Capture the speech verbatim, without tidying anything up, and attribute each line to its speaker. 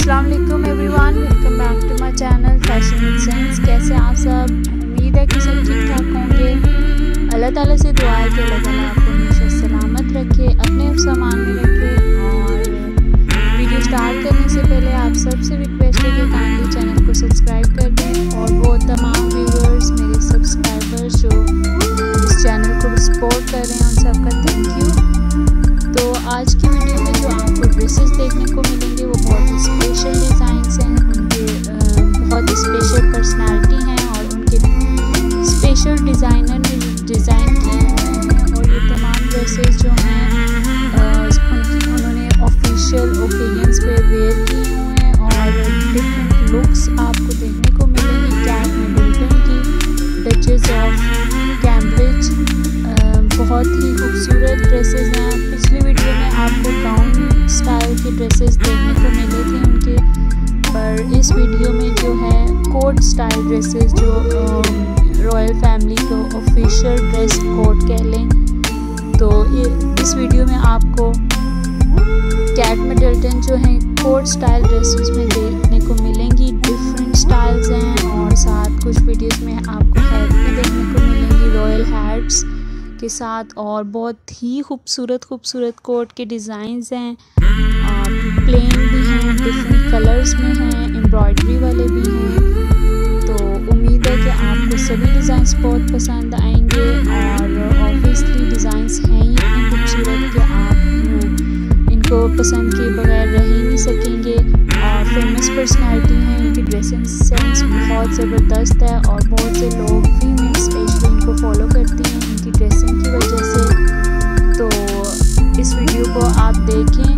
Speaker 1: अस्सलाम वालेकुम everyone, welcome back to my channel fashion with sense. कैसे आप सब? उम्मीद है कि सब ठीक ठाक होंगे। अल्लाह ताला से दुआ है कि अल्लाह ताला आपको हमेशा सलामत रखे, अपने सामान में रखे। और वीडियो स्टार्ट करने से पहले आप सबसे रिक्वेस्ट है कि काइंडली चैनल को सब्सक्राइब कर दें। और वो तमाम व्यूअर्स, मेरे सब्सक्राइबर्स जो इस चैनल को सपोर्ट कर रहे हैं, उन सबका थैंक यू। तो आज की वीडियो में जो आपको ड्रेसेस देखने को मिलेंगे वो बहुत ही स्पेशल डिज़ाइंस हैं, उनके बहुत ही स्पेशल पर्सनालिटी हैं और उनके स्पेशल डिज़ाइनर ने डिज़ाइन किए हुए हैं। और ये तमाम ड्रेसेस जो हैं उन्होंने ऑफिशियल ओकेजन्स पे वेयर किए हुए हैं और डिफरेंट लुक्स आपको देखने को मिलेंगी। कैट मिडलटन की डचेस ऑफ कैम्ब्रिज, बहुत ही खूबसूरत ड्रेसेस हैं। पिछली वीडियो में आपको गाउन स्टाइल के ड्रेसेस देखने को मिले थे उनके, पर इस वीडियो में जो है कोट स्टाइल ड्रेसेस, जो रॉयल फैमिली को ऑफिशियल ड्रेस कोड कह लें, तो इस वीडियो में आपको कैट मिडलटन जो है कोट स्टाइल ड्रेसेस में देखने को मिलेंगी। डिफरेंट स्टाइल्स हैं और साथ कुछ वीडियोस में आपको हैट भी देखने को मिलेंगी, रॉयल हैट्स के साथ। और बहुत ही खूबसूरत खूबसूरत कोट के डिज़ाइंस हैं, प्लेन भी हैं, डिफरेंट कलर्स में हैं, एम्ब्रॉयडरी वाले भी हैं। तो उम्मीद है कि आपको सभी डिज़ाइंस बहुत पसंद आएंगे। और ऑब्वियसली डिज़ाइंस हैं ही इतने खूबसूरत कि आप इनको पसंद किए बगैर रह ही नहीं सकेंगे। और फेमस पर्सनैलिटी हैं, इनकी ड्रेसिंग सेंस बहुत ज़बरदस्त है और बहुत से लोग फीमेल स्पेशली इनको फॉलो करती हैं इनकी ड्रेसिंग की वजह से। तो इस वीडियो को आप देखें